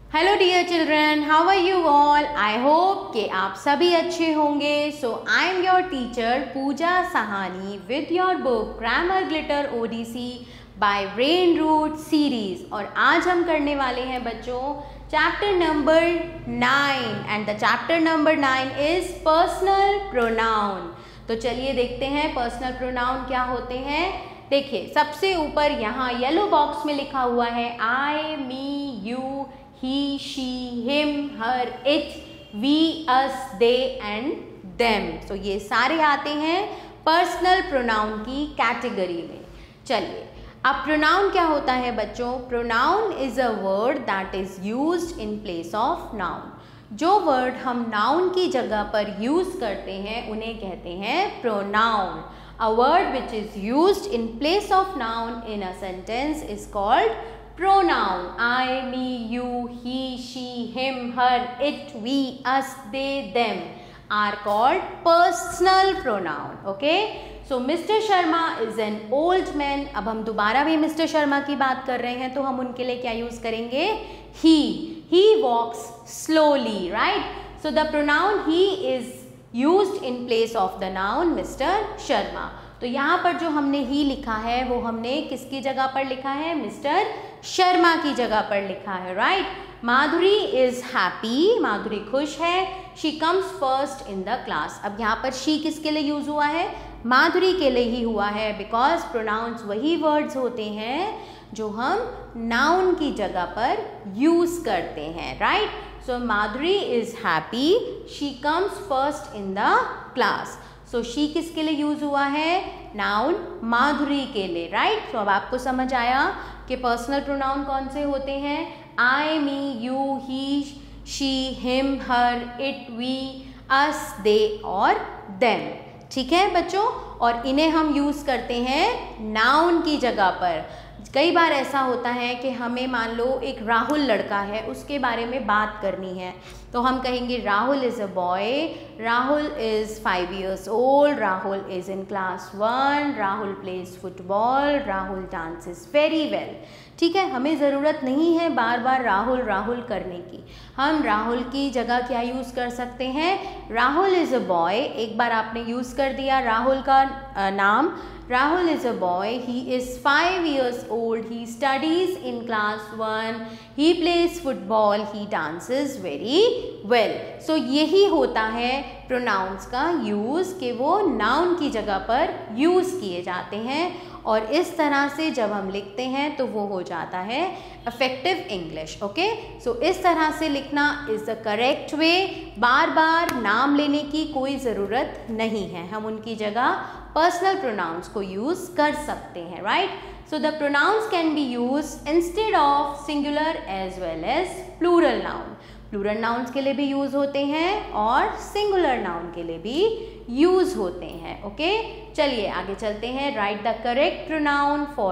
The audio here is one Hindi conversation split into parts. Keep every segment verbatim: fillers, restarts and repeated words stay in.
Hello dear children, how are you all. I hope कि आप सभी अच्छे होंगे। So I am your teacher Pooja Sahani with your book Grammar Glitter Odyssey by Rain Root series. और आज हम करने वाले हैं बच्चों chapter number nine and the chapter number nine is personal pronoun. तो चलिए देखते हैं पर्सनल प्रोनाउन क्या होते हैं। देखिए सबसे ऊपर यहाँ येलो बॉक्स में लिखा हुआ है I, me, you, he, she, him, her, it, we, us, they and them। तो ये सारे आते हैं पर्सनल प्रोनाउन की कैटेगरी में। चलिए अब प्रोनाउन क्या होता है बच्चों। Pronoun is a word that is used in place of noun. जो वर्ड हम नाउन की जगह पर यूज करते हैं उन्हें कहते हैं pronoun. A word which is used in place of noun in a sentence is called pronoun। I, me, you, he, she, him, her, it, we, us, they, them are called personal pronoun। okay? so mister Sharma is an old man। अब हम दोबारा भी मिस्टर शर्मा की बात कर रहे हैं तो हम उनके लिए क्या यूज करेंगे he। he walks slowly, right? so the pronoun he is used in place of the noun mister Sharma. तो यहाँ पर जो हमने ही लिखा है वो हमने किसकी जगह पर लिखा है, मिस्टर शर्मा की जगह पर लिखा है, right. Madhuri is happy, Madhuri खुश है। She comes first in the class. अब यहाँ पर शी किसके लिए यूज हुआ है, माधुरी के लिए ही हुआ है, बिकॉज प्रोनाउंस वही वर्ड्स होते हैं जो हम नाउन की जगह पर यूज करते हैं, right. So Madhuri is happy, she comes first in the class. So she किसके लिए यूज हुआ है, नाउन माधुरी के लिए, राइट। right? सो so, अब आपको समझ आया कि पर्सनल प्रोनाउन कौन से होते हैं, I, me, you, he, she, him, her, it, we, us, they और देम। ठीक है बच्चों, और इन्हें हम यूज करते हैं नाउन की जगह पर। कई बार ऐसा होता है कि हमें मान लो एक राहुल लड़का है, उसके बारे में बात करनी है, तो हम कहेंगे Rahul is a boy, Rahul is five years old, Rahul is in class one, Rahul plays football, Rahul dances very well. ठीक है, हमें ज़रूरत नहीं है बार बार राहुल राहुल करने की। हम राहुल की जगह क्या यूज़ कर सकते हैं, राहुल इज़ अ बॉय। एक बार आपने यूज़ कर दिया राहुल का नाम, Rahul is a boy, he is five years old, he studies in class one, he plays football, he dances very well। so यही होता है pronouns का यूज़ कि वो noun की जगह पर यूज़ किए जाते हैं, और इस तरह से जब हम लिखते हैं तो वो हो जाता है इफेक्टिव इंग्लिश। ओके, सो इस तरह से लिखना इज़ द करेक्ट वे। बार बार नाम लेने की कोई ज़रूरत नहीं है, हम उनकी जगह पर्सनल प्रोनाउंस को यूज़ कर सकते हैं, right. So the pronouns can be use instead of singular as well as plural noun. Plural nouns के लिए भी यूज़ होते हैं और सिंगुलर नाउन के लिए भी यूज़ होते हैं। ओके, चलिए आगे चलते हैं। Write the correct pronoun for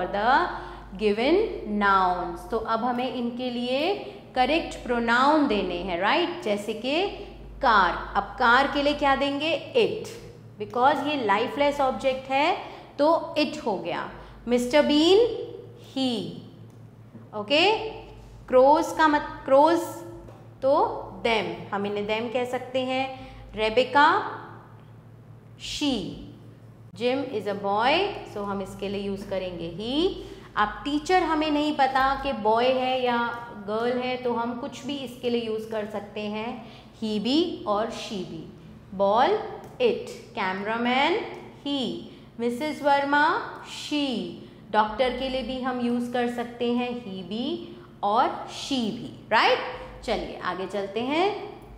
the given nouns. तो अब हमें इनके लिए करेक्ट प्रोनाउन देने हैं, राइट। जैसे कि कार, अब कार के लिए क्या देंगे, इट, बिकॉज ये लाइफलेस ऑब्जेक्ट है तो इट हो गया। Mister Bean, he. Okay, crows का मत क्रोज तो देम, हम इन्हें देम कह सकते हैं। Rebecca, she. Jim is a boy, सो हम इसके लिए यूज़ करेंगे ही। अब टीचर हमें नहीं पता कि बॉय है या गर्ल है, तो हम कुछ भी इसके लिए यूज़ कर सकते हैं, ही भी और शी भी। Ball, it. Cameraman, he. Missus Verma, she. Doctor के लिए भी हम यूज़ कर सकते हैं ही भी और शी भी, राइट। चलिए आगे चलते हैं।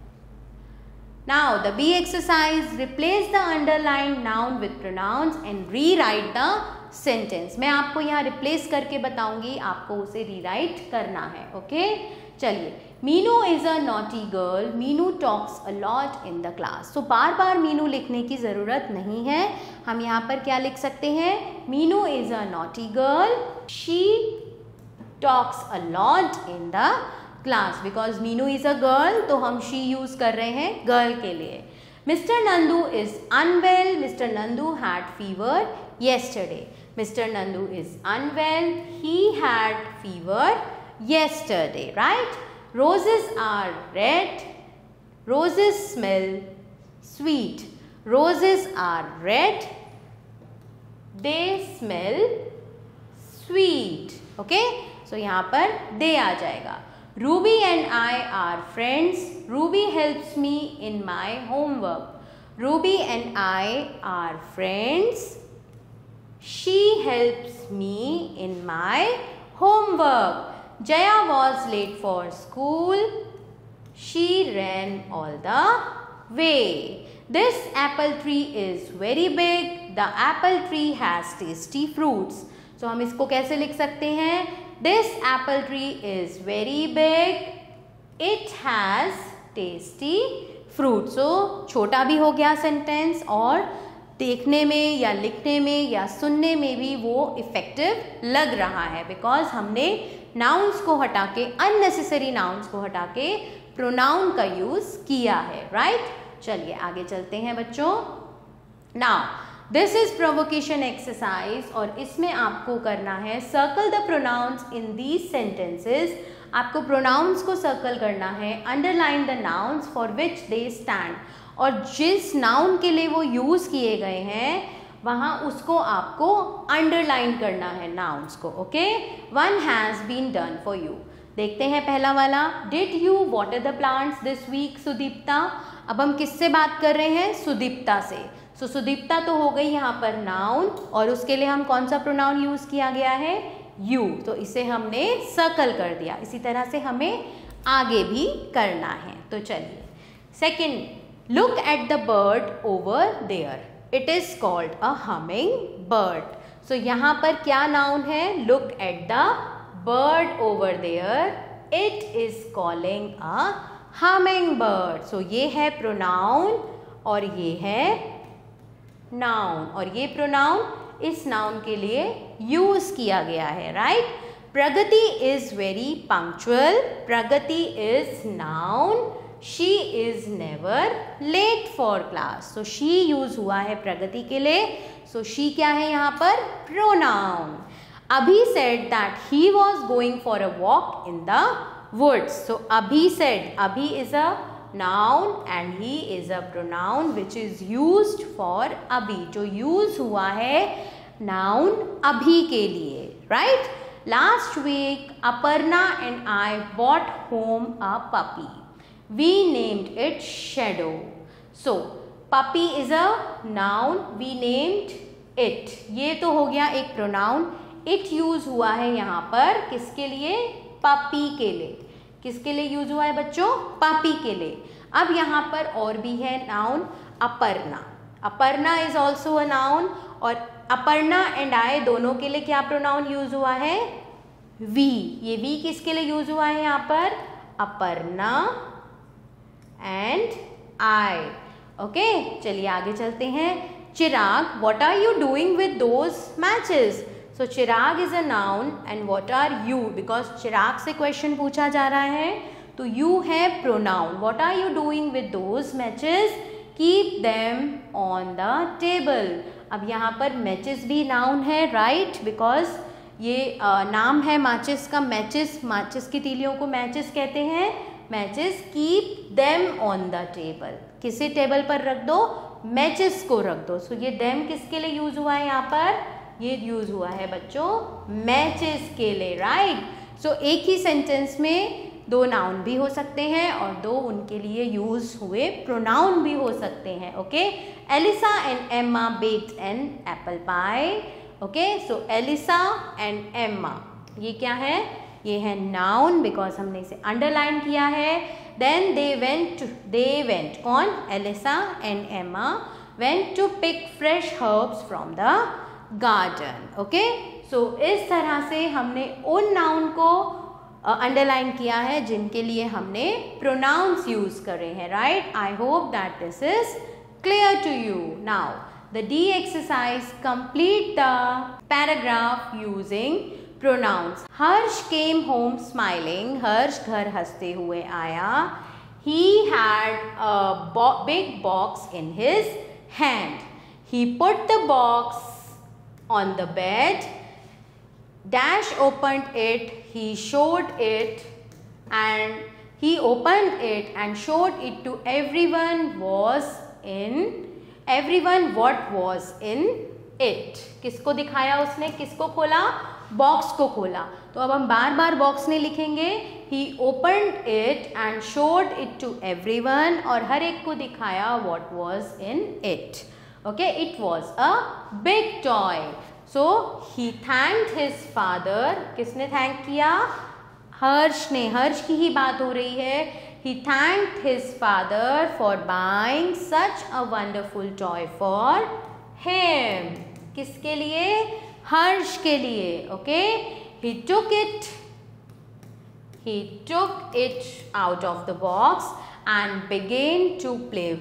Now the B exercise, replace the underline noun with pronouns and rewrite the sentence. मैं आपको यहाँ रिप्लेस करके बताऊंगी, आपको उसे रीराइट करना है। ओके, चलिए। Meenu is a naughty girl, Meenu talks a lot in the class. तो बार बार मीनू लिखने की ज़रूरत नहीं है, हम यहाँ पर क्या लिख सकते हैं, Meenu is a naughty girl, she talks a lot in the class. Because Meenu is a girl तो हम शी यूज कर रहे हैं गर्ल के लिए। Mister Nandu is unwell, mister Nandu had fever yesterday. Mister Nandu is unwell, he had fever yesterday, right. Roses are red. Roses smell sweet. Roses are red. They smell sweet. Okay? So यहाँ पर they आ जाएगा. Ruby and I are friends. Ruby helps me in my homework. Ruby and I are friends. She helps me in my homework. Jaya was late for school. She ran all the way. This apple tree is very big. The apple tree has tasty fruits. So हम इसको कैसे लिख सकते हैं? This apple tree is very big. It has tasty fruits. So छोटा भी हो गया सेंटेंस और देखने में या लिखने में या सुनने में भी वो इफेक्टिव लग रहा है, बिकॉज हमने नाउन्स को हटा के, अननेसेसरी नाउन्स को हटा के प्रोनाउन का यूज किया है. Right right? चलिए आगे चलते हैं बच्चों. Now this is provocation exercise और इसमें आपको करना है circle the pronouns in these sentences. आपको प्रोनाउंस को सर्कल करना है. Underline the nouns for which they stand. और जिस नाउन के लिए वो यूज किए गए हैं वहाँ उसको आपको अंडरलाइन करना है नाउन्स को. Okay, one has been done for you. देखते हैं पहला वाला. Did you water the plants this week Sudipta. अब हम किससे बात कर रहे हैं? सुदीप्ता से. सो so, सुदीप्ता तो हो गई यहाँ पर नाउन और उसके लिए हम कौन सा प्रोनाउन यूज किया गया है? यू. तो इसे हमने सर्कल कर दिया. इसी तरह से हमें आगे भी करना है. तो चलिए second, look at the bird over there. It is called a hummingbird. So यहाँ पर क्या नाउन है? Look at the bird over there. It is calling a hummingbird. So ये है प्रोनाउन और ये है नाउन और ये प्रोनाउन इस नाउन के लिए यूज किया गया है. राइट? Pragati is very punctual. Pragati is noun. She is never late for class. So she use हुआ है प्रगति के लिए. So she क्या है यहाँ पर? Pronoun. Abhi said that he was going for a walk in the woods. So Abhi said, Abhi is a noun and he is a pronoun which is used for Abhi. जो use हुआ है noun Abhi के लिए. Right? Last week Aparna and I bought home a puppy. We named it Shadow. So puppy is a noun. We named it. ये तो हो गया एक प्रोनाउन. It यूज हुआ है यहाँ पर किसके लिए? पपी के लिए. किसके लिए यूज हुआ है बच्चों? पपी के लिए. अब यहाँ पर और भी है noun Aparna. Aparna is also a noun और अपर्णा एंड आई दोनों के लिए क्या प्रोनाउन यूज हुआ है? वी. ये वी किसके लिए यूज हुआ है यहाँ पर? Aparna and I. Okay, चलिए आगे चलते हैं. चिराग, what are you doing with those matches? So Chirag is a noun and what are you? Because चिराग से question पूछा जा रहा है तो you है pronoun. What are you doing with those matches? Keep them on the table. अब यहाँ पर matches भी noun है. right? Because ये uh, नाम है माचिस का. मैचेस, माचिस की तीलियों को मैचेस कहते हैं. Matches. Keep them on the table. किसी टेबल पर रख दो? मैचेस को रख दो. सो so, ये देम किसके लिए यूज हुआ है यहाँ पर? ये यूज हुआ है बच्चों मैचेस के लिए. राइट? सो एक ही सेंटेंस में दो नाउन भी हो सकते हैं और दो उनके लिए यूज हुए प्रोनाउन भी हो सकते हैं. Okay, Elisa and Emma baked an apple pie. Okay, so Elisa and Emma ये क्या है? ये है नाउन बिकॉज हमने इसे अंडरलाइन किया है. Then they went, they went कौन? Elisa and Emma went to pick fresh herbs from the garden. Okay, so इस तरह से हमने उन नाउन को अंडरलाइन uh, किया है जिनके लिए हमने प्रोनाउंस यूज करे हैं. Right? I hope that this is clear to you. Now the D exercise, complete the paragraph using pronouns. Harsh came home smiling. Harsh घर हंसते हुए आया. He had a bo big box in his hand. He put the box on the bed. Dash opened it. He showed it and He opened it and showed it to everyone was in everyone what was in it. किसको दिखाया उसने, किसको खोला, बॉक्स को खोला. तो अब हम बार बार बॉक्स में लिखेंगे he opened it and showed it to everyone, और हर एक को दिखाया what was in it. Okay, it was a big toy. So he thanked his father. किसने थैंक किया, हर्ष ने, हर्ष की ही बात हो रही है. He thanked his father for buying such a wonderful toy for him. किसके लिए, हर्ष के लिए. Okay, he took it he took it out of the box and began to play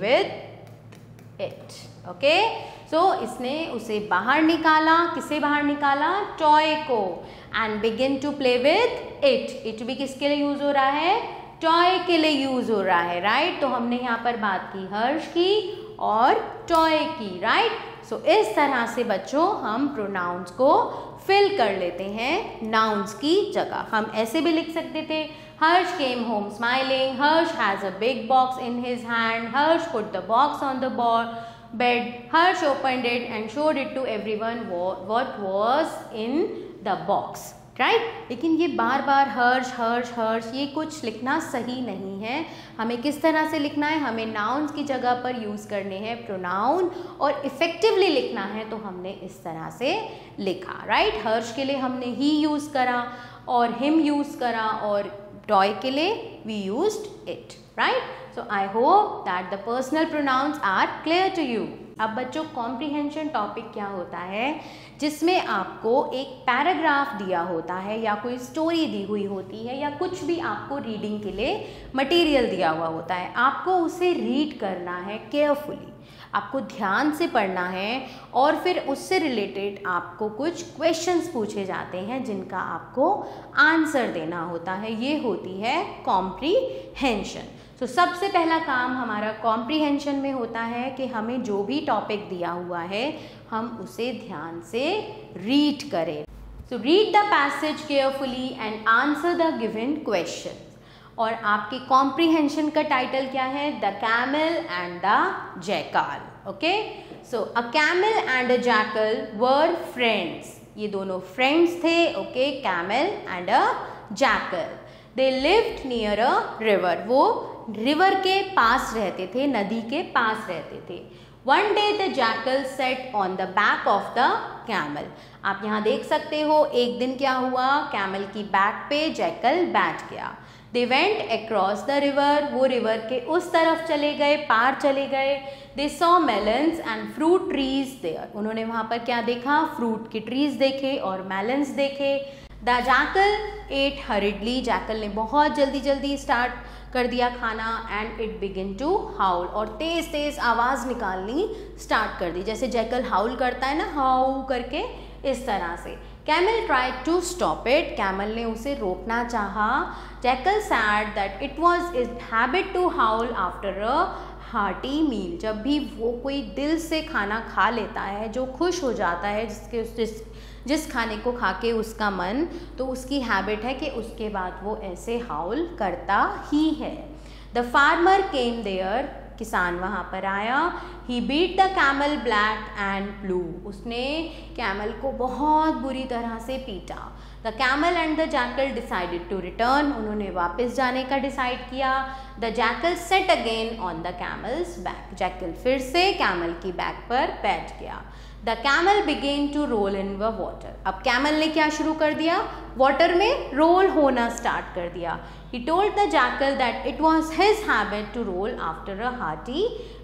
with it. Okay, so इसने उसे बाहर निकाला, किसे बाहर निकाला, टॉय को. and begin to play with it. it भी किसके लिए यूज हो रहा है, टॉय के लिए यूज हो रहा है. Right right? तो हमने यहाँ पर बात की हर्ष की और टॉय की. Right right? सो so, इस तरह से बच्चों हम प्रोनाउंस को फिल कर लेते हैं नाउन्स की जगह. हम ऐसे भी लिख सकते थे, Harsh came home smiling, Harsh has a big box in his hand, Harsh put the box on the bed, Harsh opened it and showed it to everyone what was in the box. Right right? लेकिन ये बार बार हर्ष हर्ष हर्ष ये कुछ लिखना सही नहीं है. हमें किस तरह से लिखना है, हमें नाउन्स की जगह पर यूज़ करने हैं प्रोनाउन, और इफ़ेक्टिवली लिखना है तो हमने इस तरह से लिखा. Right right? हर्ष के लिए हमने ही यूज़ करा और हिम यूज़ करा, और टॉय के लिए we used it. Right, so I hope that the personal pronouns are clear to you. अब बच्चों कॉम्प्रीहेंशन टॉपिक क्या होता है, जिसमें आपको एक पैराग्राफ दिया होता है या कोई स्टोरी दी हुई होती है या कुछ भी आपको रीडिंग के लिए मटेरियल दिया हुआ होता है. आपको उसे रीड करना है केयरफुली, आपको ध्यान से पढ़ना है, और फिर उससे रिलेटेड आपको कुछ क्वेश्चंस पूछे जाते हैं जिनका आपको आंसर देना होता है. ये होती है कॉम्प्रीहेंशन. तो so, सबसे पहला काम हमारा कॉम्प्रीहेंशन में होता है कि हमें जो भी टॉपिक दिया हुआ है हम उसे ध्यान से रीड करें. So read the passage carefully and answer the given question. और आपके कॉम्प्रीहेंशन का टाइटल क्या है, the camel and the jackal. Okay, so a camel and a jackal were friends. ये दोनों फ्रेंड्स थे. Okay, camel and a jackal. They lived near a river. वो रिवर के पास रहते थे, नदी के पास रहते थे. One day the jackal sat on the back of the camel. आप यहाँ देख सकते हो, एक दिन क्या हुआ, कैमल की बैक पे जैकल बैठ गया. They went across the river. वो रिवर के उस तरफ चले गए, पार चले गए. They saw melons and fruit trees there. उन्होंने वहाँ पर क्या देखा, फ्रूट के ट्रीज देखे और मेलन्स देखे. The jackal ate hurriedly. Jackal ने बहुत जल्दी जल्दी स्टार्ट कर दिया खाना. And it begin to howl. और तेज तेज आवाज़ निकालनी स्टार्ट कर दी, जैसे जैकल हाउल करता है ना, हाउ करके, इस तरह से. Camel tried to stop it. Camel ने उसे रोकना चाहा. Jackal said that it was is habit to howl after a hearty meal. जब भी वो कोई दिल से खाना खा लेता है, जो खुश हो जाता है, जिसके जिस जिस खाने को खा के उसका मन, तो उसकी हैबिट है कि उसके बाद वो ऐसे हाउल करता ही है. The farmer came there. किसान वहाँ पर आया. He beat the camel black and blue. उसने कैमल को बहुत बुरी तरह से पीटा. The camel and the jackal decided to return. उन्होंने वापस जाने का डिसाइड किया. The jackal sat again on the camel's back. जैकल फिर से कैमल की बैक पर बैठ गया. The camel began to roll in the water. अब कैमल ने क्या शुरू कर दिया, वाटर में रोल होना स्टार्ट कर दिया. He told the jackal that it was his habit to roll after a hearty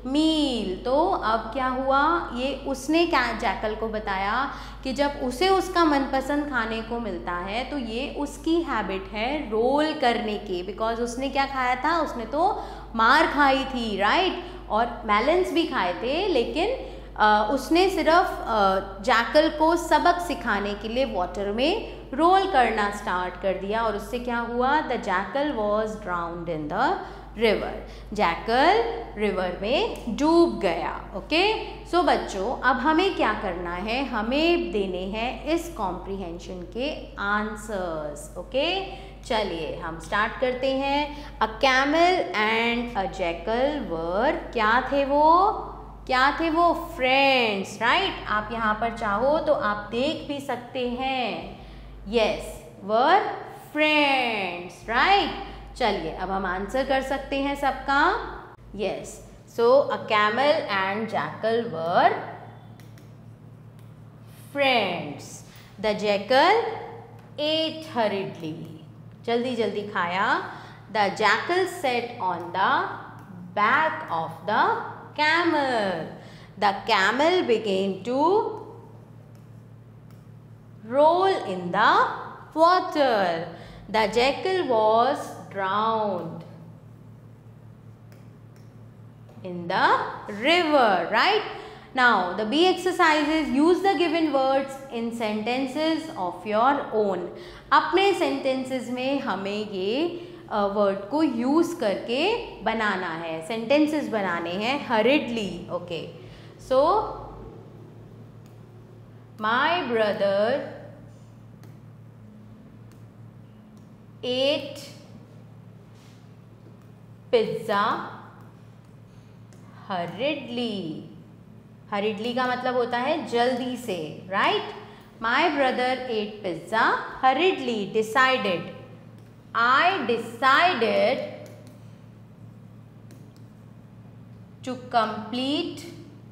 meal. तो अब क्या हुआ, ये उसने क्या जैकल को बताया कि जब उसे उसका मनपसंद खाने को मिलता है तो ये उसकी हैबिट है रोल करने की. बिकॉज उसने क्या खाया था, उसने तो मार खाई थी. राइट, और मेलन्स भी खाए थे, लेकिन Uh, उसने सिर्फ जैकल uh, को सबक सिखाने के लिए वाटर में रोल करना स्टार्ट कर दिया. और उससे क्या हुआ, the jackal was drowned in the river. Jackal river में डूब गया. ओके, सो बच्चों अब हमें क्या करना है, हमें देने हैं इस कॉम्प्रीहेंशन के आंसर्स. ओके, चलिए हम स्टार्ट करते हैं। A camel and a jackal were, क्या थे वो, क्या थे वो, फ्रेंड्स, राइट। आप यहाँ पर चाहो तो आप देख भी सकते हैं, यस, वर फ्रेंड्स, राइट। चलिए अब हम आंसर कर सकते हैं सबका, yes. So a camel and jackal were friends. The jackal ate hurriedly, जल्दी जल्दी खाया। The jackal sat on the back of the camel. The camel began to roll in the water. The jackal was drowned in the river, right? Now the B exercises, use the given words in sentences of your own. अपने sentences में हमें ये वर्ड को यूज करके बनाना है, sentences बनाने हैं hurriedly. Okay, so my brother ate pizza hurriedly. हरिडली का मतलब होता है जल्दी से, right. My brother ate pizza hurriedly, decided, I decided to complete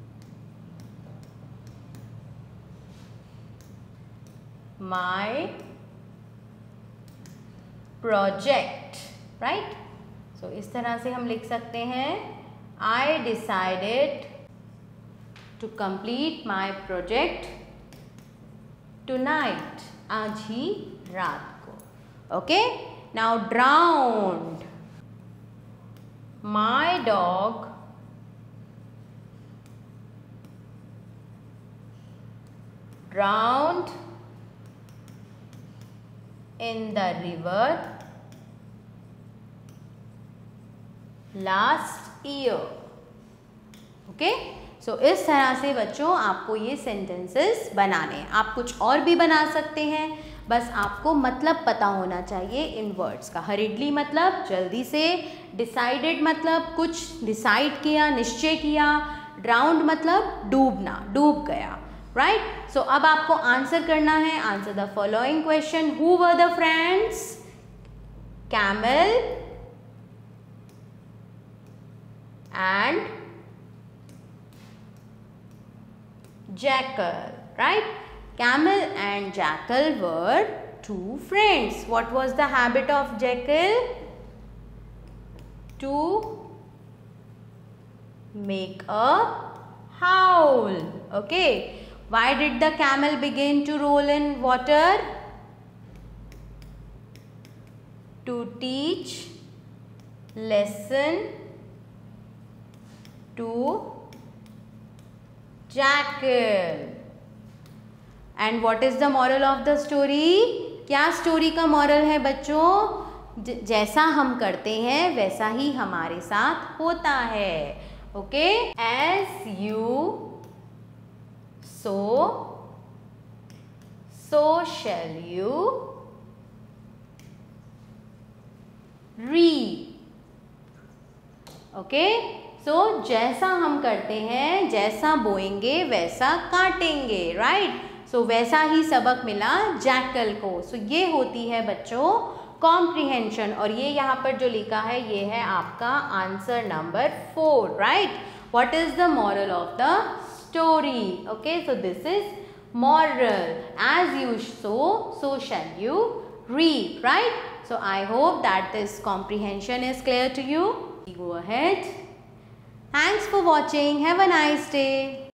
my project, right. So इस तरह से हम लिख सकते हैं, I decided to complete my project tonight, आज ही रात को. Okay, now drowned. My dog drowned in the river last year. Okay, so so, इस तरह से बच्चों आपको ये सेंटेंसेस बनाने हैं। आप कुछ और भी बना सकते हैं, बस आपको मतलब पता होना चाहिए इन वर्ड्स का। हरिडली मतलब जल्दी से, डिसाइडेड मतलब कुछ डिसाइड किया, निश्चय किया, ड्राउंड मतलब डूबना, डूब गया, राइट। सो अब आपको आंसर करना है। Answer the following question, who were the friends, camel and jackal, right? Camel and jackal were two friends. What was the habit of jackal? To make a howl. Okay. Why did the camel begin to roll in water? To teach lesson to jackal. And what is the moral of the story? क्या स्टोरी का मॉरल है बच्चों? जैसा हम करते हैं वैसा ही हमारे साथ होता है. Okay, as you sow, so shall you reap. Okay, so जैसा हम करते हैं, जैसा बोएंगे वैसा काटेंगे, राइट। सो वैसा ही सबक मिला जैकल को. सो so, ये होती है बच्चों कॉम्प्रिहेंशन, और ये यहाँ पर जो लिखा है ये है आपका answer number four, right. What is the moral of the story? Okay, so this is moral. As you sow, so shall you reap, right. So I hope that this comprehension is clear to you. Go ahead. Thanks for watching. Have a nice day.